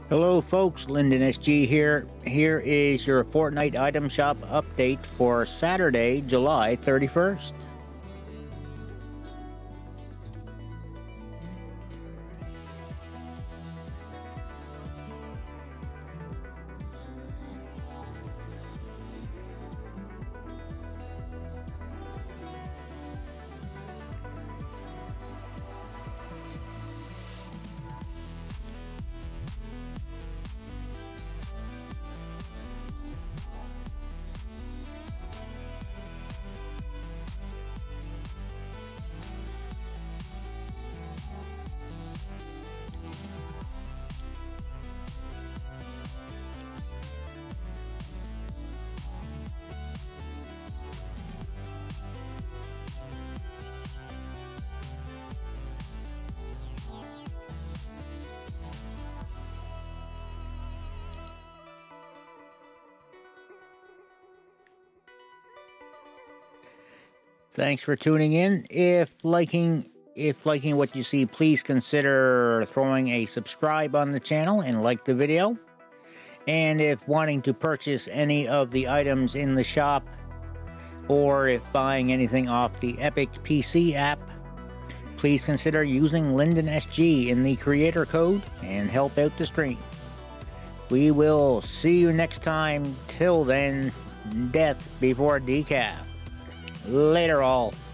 Hello folks, Lyndon SG here. Here is your Fortnite Item Shop update for Saturday, July 31st. Thanks for tuning in. If liking what you see, please consider throwing a subscribe on the channel and like the video. And if wanting to purchase any of the items in the shop, or if buying anything off the Epic PC app, please consider using Lyndon SG in the creator code and help out the stream. We will see you next time. Till then, death before decaf. Later all.